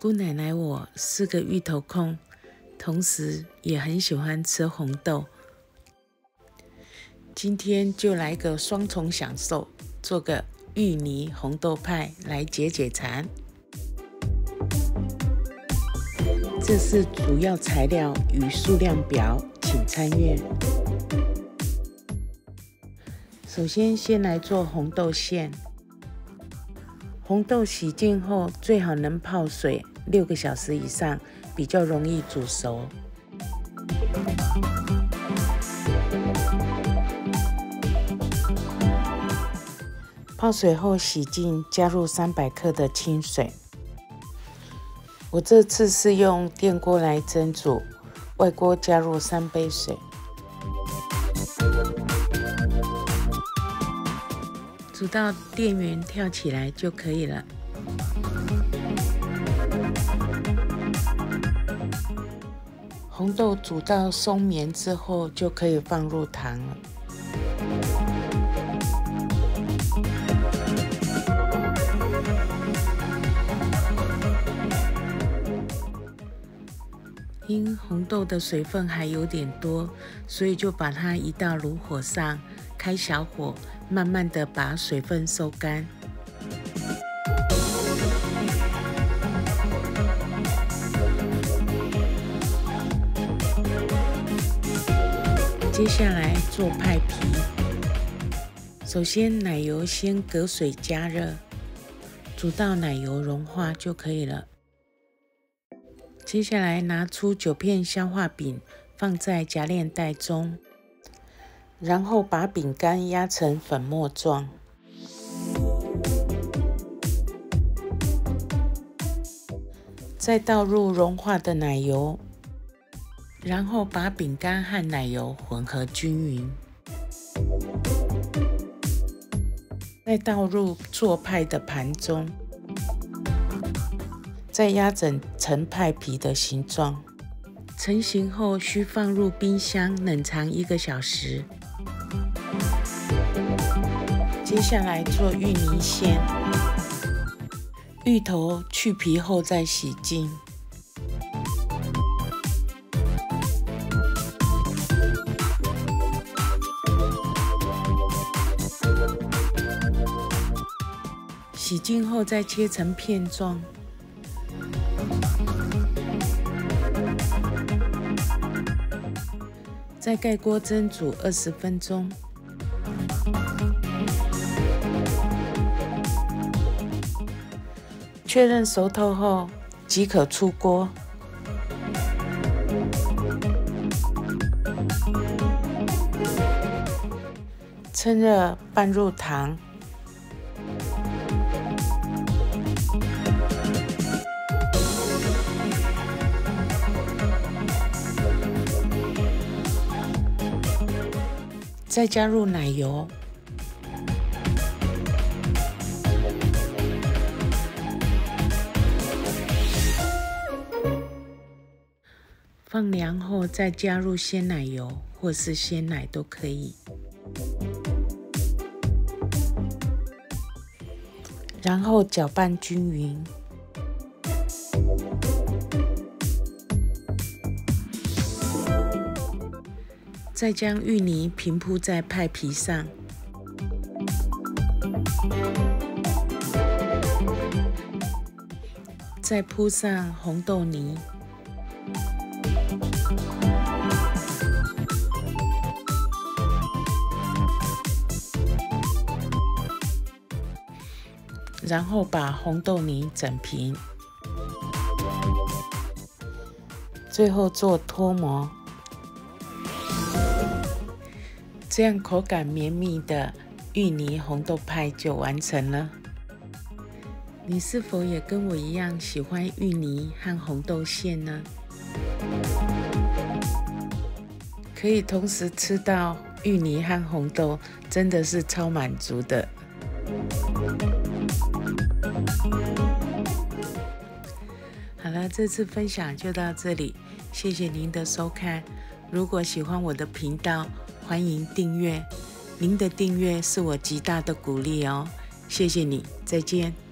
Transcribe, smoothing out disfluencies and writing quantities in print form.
姑奶奶我是个芋头控，同时也很喜欢吃红豆。今天就来个双重享受，做个芋泥红豆派来解解馋。这是主要材料与数量表，请参阅。首先来做红豆馅。红豆洗净后，最好能泡水6个小时以上，比较容易煮熟。泡水后洗净，加入300克的清水。我这次是用电锅来蒸煮，外锅加入3杯水。煮到电源跳起来就可以了。红豆煮到松绵之后，就可以放入糖了。因红豆的水分还有点多，所以就把它移到炉火上，开小火，慢慢的把水分收干。接下来做派皮。首先奶油先隔水加热，煮到奶油融化就可以了。接下来拿出9片消化饼，放在夹链袋中，然后把饼干压成粉末状。再倒入融化的奶油，然后把饼干和奶油混合均匀。再倒入做派的盘中。再压整成派皮的形状，成型后需放入冰箱冷藏1个小时。接下来做芋泥馅，芋头去皮后再洗净。洗净后再切成片状。再盖锅蒸煮20分钟。确认熟透后即可出锅。趁热拌入糖。再加入奶油，放凉后再加入鲜奶油或是鲜奶都可以，然后搅拌均匀。再将芋泥平铺在派皮上，再铺上红豆泥，然后把红豆泥整平，最后做脱模。这样口感绵密的芋泥红豆派就完成了。你是否也跟我一样喜欢芋泥和红豆馅呢？可以同时吃到芋泥和红豆，真的是超满足的。好了，这次分享就到这里，谢谢您的收看。如果喜欢我的频道，欢迎订阅，您的订阅是我极大的鼓励哦，谢谢你，再见。